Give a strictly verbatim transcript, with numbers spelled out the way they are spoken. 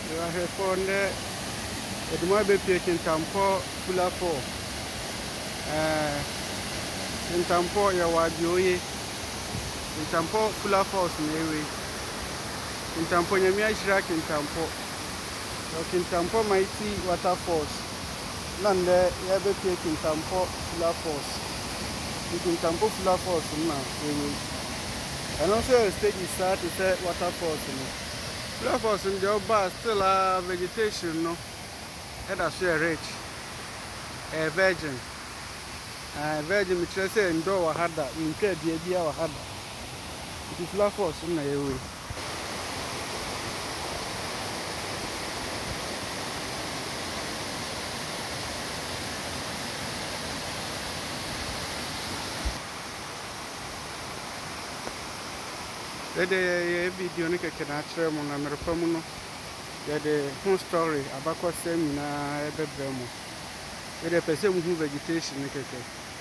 You are here for the Edmund Kintampo Fuller. Kintampo Yawadioye. Kintampo Fuller Force Navy. Kintampo Yamia Shira Kintampo. Kintampo Mighty Water Force. Lande Yabe Kintampo Fuller Force. Kintampo Fuller Force now. And also a stage is start to say water force. Fuller Force in the bar still a vegetation, no. Head a share rich. A virgin. A virgin which I say indoor had that in trade the idea or had that. It is Fuller Force in the way. The video ni keke na chere mo na mere pamu no ye de whole story abakọ seminar ebe bremo ye de pese mu vegetation ni keke